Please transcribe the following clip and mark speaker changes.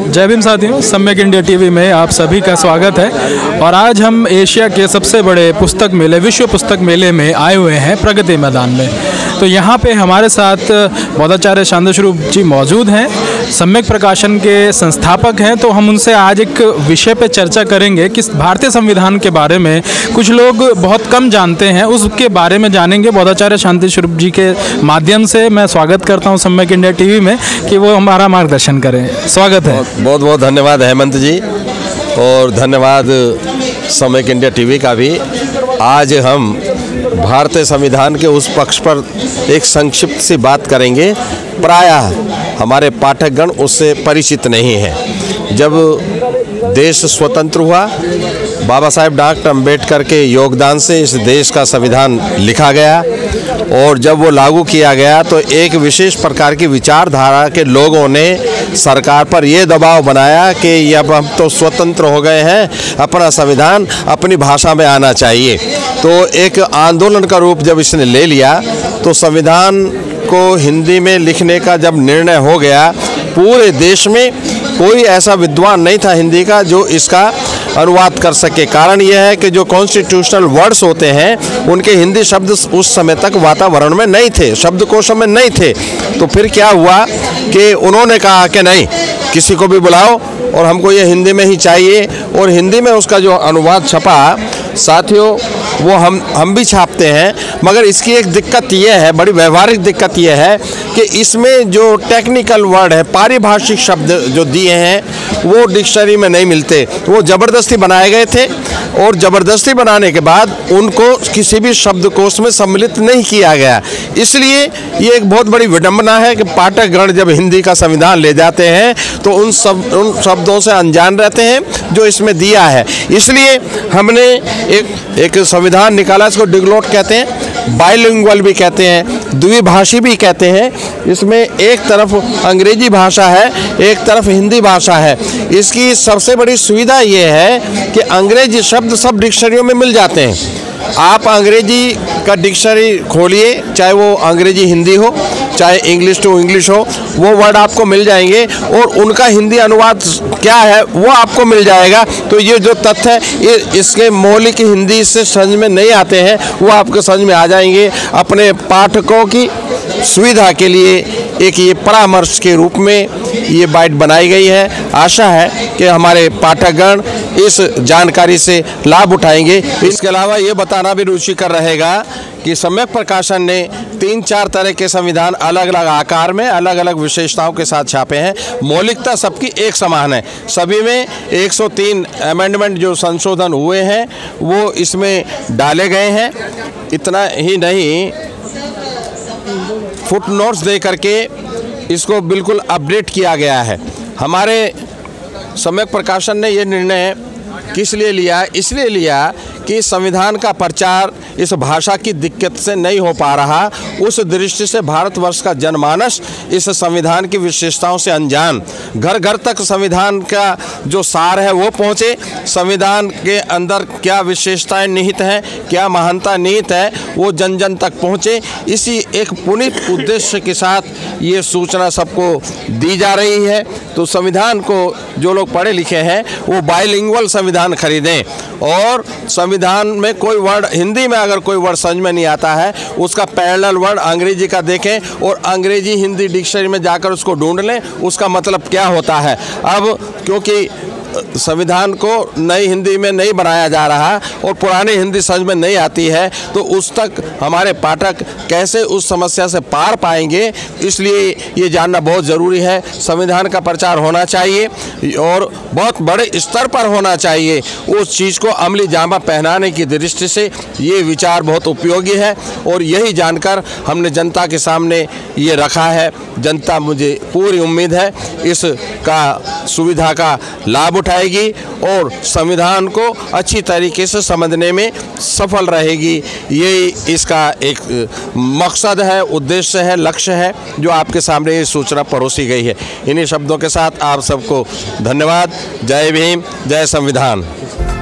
Speaker 1: जय भीम साथियों, सम्यक इंडिया टीवी में आप सभी का स्वागत है। और आज हम एशिया के सबसे बड़े पुस्तक मेले, विश्व पुस्तक मेले में आए हुए हैं प्रगति मैदान में। तो यहाँ पे हमारे साथ बौद्धाचार्य शांति स्वरूप जी मौजूद हैं, सम्यक प्रकाशन के संस्थापक हैं। तो हम उनसे आज एक विषय पे चर्चा करेंगे कि भारतीय संविधान के बारे में कुछ लोग बहुत कम जानते हैं, उसके बारे में जानेंगे। बौद्धाचार्य शांति स्वरूप जी के माध्यम से मैं स्वागत करता हूँ सम्यक इंडिया टीवी में कि वो हमारा मार्गदर्शन करें। स्वागत है।
Speaker 2: बहुत बहुत धन्यवाद हेमंत जी, और धन्यवाद सम्यक इंडिया टीवी का भी। आज हम भारतीय संविधान के उस पक्ष पर एक संक्षिप्त सी बात करेंगे। प्रायः हमारे पाठकगण उससे परिचित नहीं हैं। जब देश स्वतंत्र हुआ, बाबा साहेब डॉक्टर अम्बेडकर के योगदान से इस देश का संविधान लिखा गया, और जब वो लागू किया गया तो एक विशेष प्रकार की विचारधारा के लोगों ने सरकार पर ये दबाव बनाया कि अब हम तो स्वतंत्र हो गए हैं, अपना संविधान अपनी भाषा में आना चाहिए। तो एक आंदोलन का रूप जब इसने ले लिया, तो संविधान को हिंदी में लिखने का जब निर्णय हो गया, पूरे देश में कोई ऐसा विद्वान नहीं था हिंदी का जो इसका अनुवाद कर सके। कारण यह है कि जो कॉन्स्टिट्यूशनल वर्ड्स होते हैं उनके हिंदी शब्द उस समय तक वातावरण में नहीं थे, शब्दकोश में नहीं थे। तो फिर क्या हुआ कि उन्होंने कहा कि नहीं, किसी को भी बुलाओ और हमको ये हिंदी में ही चाहिए। और हिंदी में उसका जो अनुवाद छपा, साथियों, वो हम भी छापते हैं, मगर इसकी एक दिक्कत यह है, बड़ी व्यवहारिक दिक्कत यह है कि इसमें जो टेक्निकल वर्ड है, पारिभाषिक शब्द जो दिए हैं, वो डिक्शनरी में नहीं मिलते। वो ज़बरदस्ती बनाए गए थे, और ज़बरदस्ती बनाने के बाद उनको किसी भी शब्दकोश में सम्मिलित नहीं किया गया। इसलिए ये एक बहुत बड़ी विडंबना है कि पाठकगण जब हिंदी का संविधान ले जाते हैं तो उन शब्दों से अनजान रहते हैं जो इसमें दिया है। इसलिए हमने एक संविधान निकाला, इसको डिगलोट कहते हैं, बाइलिंगुअल भी कहते हैं, द्विभाषी भी कहते हैं। इसमें एक तरफ अंग्रेजी भाषा है, एक तरफ हिंदी भाषा है। इसकी सबसे बड़ी सुविधा ये है कि अंग्रेजी शब्द सब डिक्शनरियों में मिल जाते हैं। आप अंग्रेजी का डिक्शनरी खोलिए, चाहे वो अंग्रेजी हिंदी हो, चाहे इंग्लिश टू इंग्लिश हो, वो वर्ड आपको मिल जाएंगे, और उनका हिंदी अनुवाद क्या है वो आपको मिल जाएगा। तो ये जो तथ्य है, ये इसके मौलिक हिंदी से समझ में नहीं आते हैं, वो आपको समझ में आ जाएंगे। अपने पाठकों की सुविधा के लिए एक ये परामर्श के रूप में ये बाइट बनाई गई है। आशा है कि हमारे पाठकगण इस जानकारी से लाभ उठाएंगे। इसके अलावा ये बताना भी रुचिकर रहेगा कि सम्यक प्रकाशन ने 3-4 तरह के संविधान अलग अलग आकार में, अलग अलग विशेषताओं के साथ छापे हैं। मौलिकता सबकी एक समान है। सभी में 103 अमेंडमेंट जो संशोधन हुए हैं वो इसमें डाले गए हैं। इतना ही नहीं, फुटनोट्स दे करके इसको बिल्कुल अपडेट किया गया है। हमारे सम्यक प्रकाशन ने ये निर्णय किस लिए लिया? इसलिए लिया कि संविधान का प्रचार इस भाषा की दिक्कत से नहीं हो पा रहा। उस दृष्टि से भारतवर्ष का जनमानस इस संविधान की विशेषताओं से अनजान, घर घर तक संविधान का जो सार है वो पहुँचे, संविधान के अंदर क्या विशेषताएं निहित हैं, क्या महानता निहित है, वो जन जन तक पहुँचे। इसी एक पुनीत उद्देश्य के साथ ये सूचना सबको दी जा रही है। तो संविधान को जो लोग पढ़े लिखे हैं वो बाइलिंगुअल संविधान खरीदें, और संविधान में कोई वर्ड, हिंदी में अगर कोई वर्ड समझ में नहीं आता है, उसका पैरेलल वर्ड अंग्रेजी का देखें, और अंग्रेजी हिंदी डिक्शनरी में जाकर उसको ढूंढ लें, उसका मतलब क्या होता है। अब क्योंकि संविधान को नई हिंदी में नहीं बनाया जा रहा और पुरानी हिंदी समझ में नहीं आती है, तो उस तक हमारे पाठक कैसे उस समस्या से पार पाएंगे, इसलिए ये जानना बहुत ज़रूरी है। संविधान का प्रचार होना चाहिए और बहुत बड़े स्तर पर होना चाहिए। उस चीज़ को अमली जामा पहनाने की दृष्टि से ये विचार बहुत उपयोगी है, और यही जानकर हमने जनता के सामने ये रखा है। जनता, मुझे पूरी उम्मीद है, इसका सुविधा का लाभ उठाएगी और संविधान को अच्छी तरीके से समझने में सफल रहेगी। यही इसका एक मकसद है, उद्देश्य है, लक्ष्य है, जो आपके सामने ये सूचना परोसी गई है। इन्हीं शब्दों के साथ आप सबको धन्यवाद। जय भीम, जय संविधान।